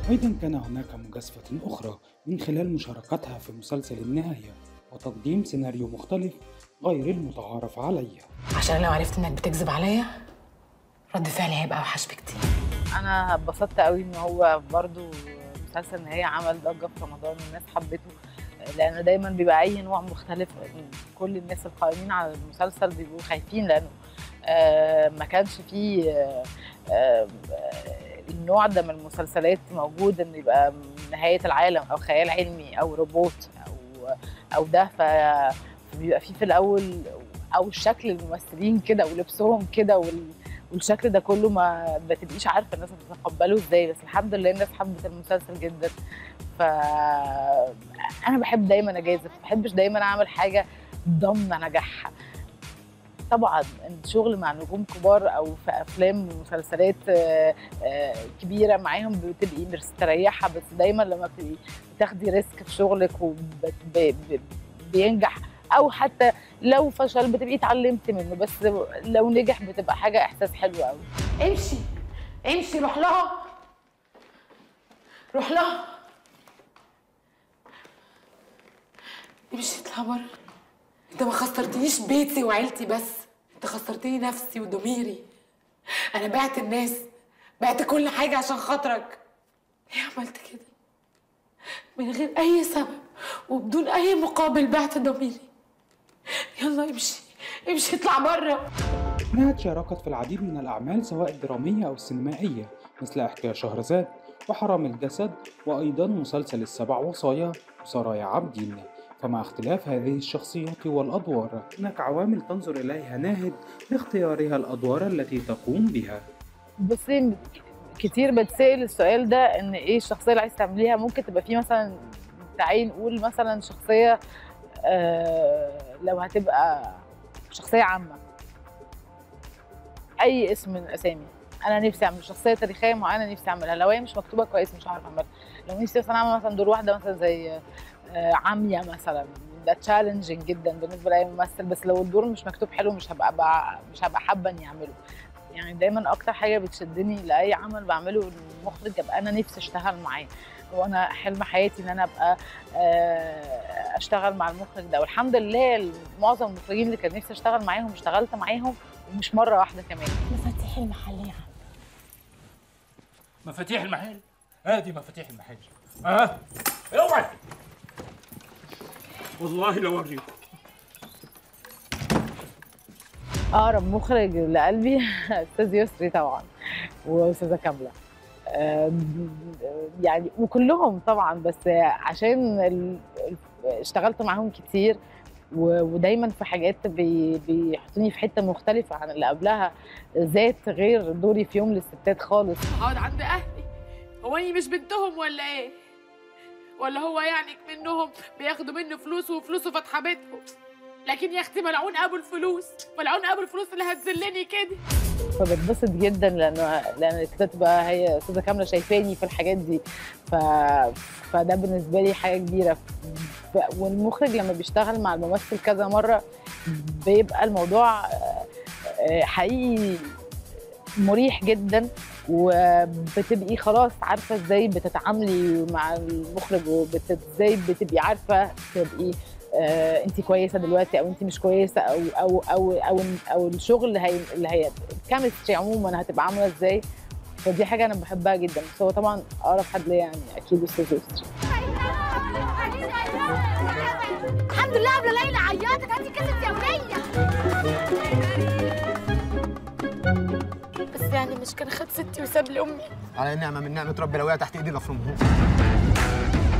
أيضا كان هناك مجازفة أخرى من خلال مشاركتها في مسلسل النهاية وتقديم سيناريو مختلف غير المتعارف عليه. عشان لو عرفت انك بتكذب عليا رد فعلي هيبقى اوحش بكتير. انا اتبسطت قوي ان هو برضو مسلسل النهاية عمل ضجة في رمضان والناس حبته، لأن دايما بيبقى أي نوع مختلف. كل الناس القائمين على المسلسل بيبقوا خايفين لأنه ما كانش فيه النوع ده من المسلسلات موجود، إن يبقى نهاية العالم أو خيال علمي أو روبوت أو ده. فبيبقى فيه في الأول أو شكل الممثلين كده ولبسهم كده والشكل ده كله ما بتبقيش عارفة الناس هتتقبله ازاي، بس الحمد لله الناس حبت المسلسل جدا. أنا بحب دايما أجازف، ما بحبش دايما أعمل حاجة ضامنة نجاحها. طبعا الشغل مع نجوم كبار أو في أفلام ومسلسلات كبيرة معاهم بتبقي مستريحة، بس دايما لما بتبقي بتاخدي ريسك في شغلك وبينجح، أو حتى لو فشل بتبقي اتعلمتي منه، بس لو نجح بتبقى حاجة إحساس حلو قوي. امشي امشي، روح لها روح لها. امشي اطلع بره. انت ما خسرتنيش بيتي وعيلتي بس، انت خسرتني نفسي وضميري. انا بعت الناس، بعت كل حاجه عشان خاطرك. ليه عملت كده؟ من غير اي سبب وبدون اي مقابل بعت ضميري. يلا امشي امشي اطلع بره. نهت شاركت في العديد من الأعمال سواء الدرامية أو السينمائية مثل إحكي شهرزاد وحرام الجسد، وأيضا مسلسل السبع وصايا وسرايا عابدين. فمع اختلاف هذه الشخصيات والأدوار هناك عوامل تنظر إليها ناهد لاختيارها الأدوار التي تقوم بها. بصي كتير بتسأل السؤال ده، ان ايه الشخصيه اللي عايز تعمليها. ممكن تبقى فيه مثلا، تعالي نقول مثلا شخصيه لو هتبقى شخصيه عامه، اي اسم من الاسامي. انا نفسي اعمل شخصيه تاريخيه معينه، نفسي اعملها. لو هي مش مكتوبه كويس مش هعرف اعملها. لو نفسي مثلا اعمل مثلا دور واحده مثلا زي عاميه مثلا، ده تشالنجينج جدا بالنسبه لاي ممثل، بس لو الدور مش مكتوب حلو مش هبقى حابه اني اعمله. يعني دايما اكتر حاجه بتشدني لاي عمل بعمله المخرج ابقى انا نفسي اشتغل معاه. وانا حلم حياتي ان انا ابقى اشتغل مع المخرج ده، والحمد لله معظم المخرجين اللي كان نفسي اشتغل معاهم اشتغلت معاهم، ومش مره واحده كمان. مفاتيح المحل يا عم. مفاتيح المحل؟ ادي مفاتيح المحل. اوعي والله لو اوريكم. اقرب مخرج لقلبي استاذ يسري طبعا، واستاذه كامله. يعني وكلهم طبعا، بس عشان اشتغلت معاهم كتير ودايما في حاجات بيحطوني في حته مختلفه عن اللي قبلها، ذات غير دوري في يوم للستات خالص. هقعد عند اهلي؟ هو اني مش بنتهم ولا ايه؟ ولا هو يعني منهم بياخدوا مني فلوس وفلوسه فاتحه بيتهم؟ لكن يا اختي ملعون ابو الفلوس، ملعون ابو الفلوس اللي هتذلني كده. فبتبسط جدا لان تبقى هي استاذه كامله شايفاني في الحاجات دي، فده بالنسبه لي حاجه كبيره. والمخرج لما بيشتغل مع الممثل كذا مره بيبقى الموضوع حقيقي مريح جدا، وبتبقي خلاص عارفه ازاي بتتعاملي مع المخرج، ازاي بتبقي عارفه تبقي انت كويسه دلوقتي او انت مش كويسه، او الشغل اللي هي الكيمستري عموما هتبقى عامله ازاي. فدي حاجه انا بحبها جدا. بس هو طبعا اقرب حد ليا يعني اكيد استاذ يسري. الحمد لله قبل ليلى عيطت هاتي كاسه يوميه. بس يعني مش كان خد ستي وساب لي امي؟ على النعمه من نعمه ربي لو هي تحت ايدي لافرمهم.